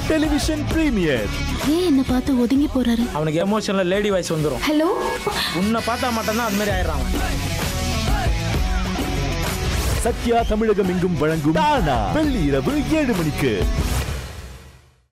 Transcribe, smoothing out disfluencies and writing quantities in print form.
Television premier. ஏன் என்ன பார்த்து ஒதுங்கி போறாரு? அவனுக்கு எமோஷனல்ல லேடி வாய்ஸ் வந்துரும். ஹலோ, உன்னை பார்த்தா மட்டும் தான் அது மாதிரி ஆயிடுறான். சத்யா தமிழகம் எங்கும் வழங்கும் தானா வெள்ளி இரவு 7 மணிக்கு.